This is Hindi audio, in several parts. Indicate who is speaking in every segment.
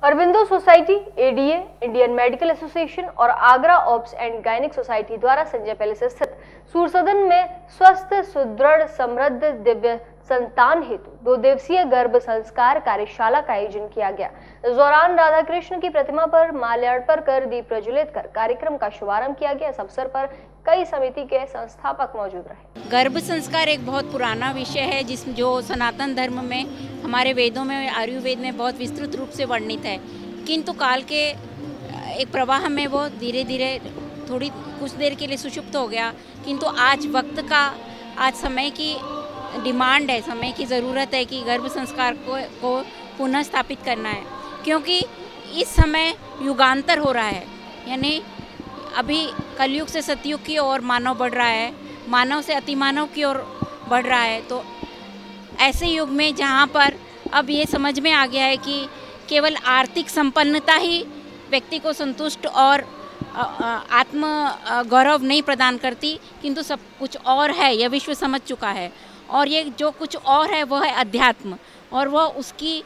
Speaker 1: Aurobindo society, ADA, Indian Medical Association और Agra obs and gynaec society द्वारा संजय पैलेस स्थित सूरसदन में स्वस्थ, सुदृढ़, समृद्ध, दिव्य संतान हेतु 2 दिवसीय गर्भ संस्कार कार्यशाला का आयोजन किया गया। इस दौरान राधा कृष्ण की प्रतिमा पर माल्यार्पण कर दीप प्रज्वलित कर कार्यक्रम का शुभारंभ किया गया। इस अवसर पर कई समिति के संस्थापक मौजूद रहे।
Speaker 2: गर्भ संस्कार एक बहुत पुराना विषय है जो सनातन धर्म में, हमारे वेदों में, आयुर्वेद में बहुत विस्तृत रूप से वर्णित है, किंतु काल के एक प्रवाह में वो धीरे धीरे थोड़ी कुछ देर के लिए सुषुप्त हो गया। किंतु आज वक्त का, आज समय की डिमांड है, समय की ज़रूरत है कि गर्भ संस्कार को पुनः स्थापित करना है, क्योंकि इस समय युगांतर हो रहा है। यानी अभी कलयुग से सतयुग की ओर मानव बढ़ रहा है, मानव से अतिमानव की ओर बढ़ रहा है। तो ऐसे युग में जहाँ पर अब ये समझ में आ गया है कि केवल आर्थिक संपन्नता ही व्यक्ति को संतुष्ट और आत्म गौरव नहीं प्रदान करती, किंतु सब कुछ और है, यह विश्व समझ चुका है। और ये जो कुछ और है वह है अध्यात्म, और वह उसकी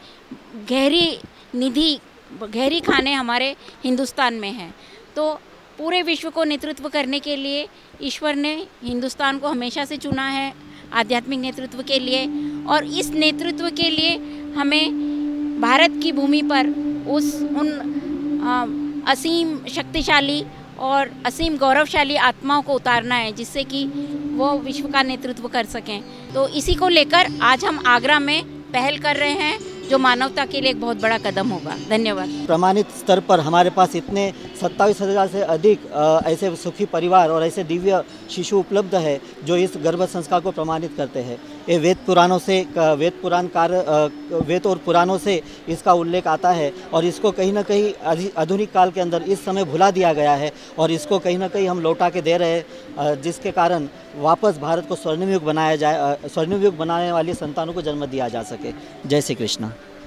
Speaker 2: गहरी खाने हमारे हिंदुस्तान में है। तो पूरे विश्व को नेतृत्व करने के लिए ईश्वर ने हिंदुस्तान को हमेशा से चुना है आध्यात्मिक नेतृत्व के लिए, और इस नेतृत्व के लिए हमें भारत की भूमि पर उन असीम शक्तिशाली और असीम गौरवशाली आत्माओं को उतारना है, जिससे कि वो विश्व का नेतृत्व कर सकें। तो इसी को लेकर आज हम आगरा में पहल कर रहे हैं, जो मानवता के लिए एक बहुत बड़ा कदम होगा। धन्यवाद।
Speaker 3: प्रमाणित स्तर पर हमारे पास इतने 27,000 से अधिक ऐसे सुखी परिवार और ऐसे दिव्य शिशु उपलब्ध है जो इस गर्भ संस्कार को प्रमाणित करते हैं। ये वेद और पुराणों से इसका उल्लेख आता है, और इसको कहीं ना कहीं आधुनिक काल के अंदर इस समय भुला दिया गया है, और इसको कहीं ना कहीं हम लौटा के दे रहे हैं, जिसके कारण वापस भारत को स्वर्णिम युग बनाया जाए, स्वर्णिम युग बनाने वाली संतानों को जन्म दिया जा सके। जय श्री कृष्ण।